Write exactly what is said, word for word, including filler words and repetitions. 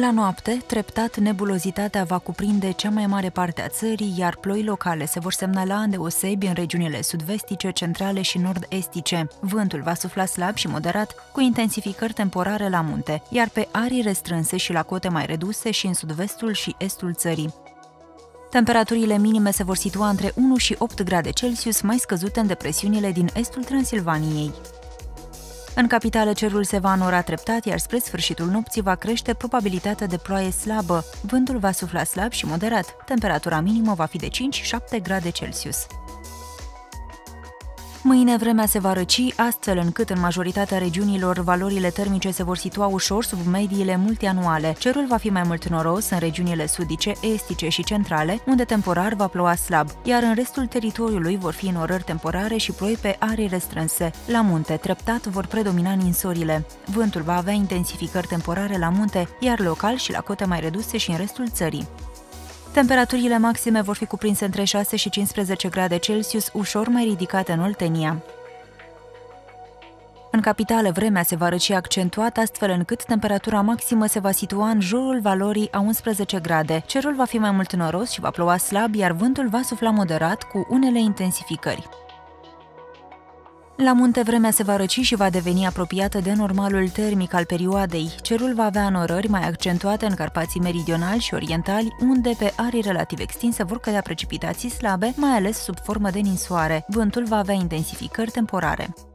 La noapte, treptat, nebulozitatea va cuprinde cea mai mare parte a țării, iar ploi locale se vor semnala îndeosebi în regiunile sud-vestice, centrale și nord-estice. Vântul va sufla slab și moderat, cu intensificări temporare la munte, iar pe arii restrânse și la cote mai reduse și în sud-vestul și estul țării. Temperaturile minime se vor situa între unu și opt grade Celsius, mai scăzute în depresiunile din estul Transilvaniei. În capitală cerul se va înora treptat, iar spre sfârșitul nopții va crește probabilitatea de ploaie slabă. Vântul va sufla slab și moderat. Temperatura minimă va fi de cinci șapte grade Celsius. Mâine vremea se va răci, astfel încât în majoritatea regiunilor valorile termice se vor situa ușor sub mediile multianuale. Cerul va fi mai mult noros în regiunile sudice, estice și centrale, unde temporar va ploua slab, iar în restul teritoriului vor fi înorări temporare și ploi pe arii restrânse. La munte, treptat, vor predomina ninsorile. Vântul va avea intensificări temporare la munte, iar local și la cote mai reduse și în restul țării. Temperaturile maxime vor fi cuprinse între șase și cincisprezece grade Celsius, ușor mai ridicate în Oltenia. În capitală, vremea se va răci accentuat, astfel încât temperatura maximă se va situa în jurul valorii a unsprezece grade. Cerul va fi mai mult noros și va ploua slab, iar vântul va sufla moderat, cu unele intensificări. La munte, vremea se va răci și va deveni apropiată de normalul termic al perioadei. Cerul va avea înorări mai accentuate în Carpații meridionali și orientali, unde pe arii relativ extinse vor cădea precipitații slabe, mai ales sub formă de ninsoare. Vântul va avea intensificări temporare.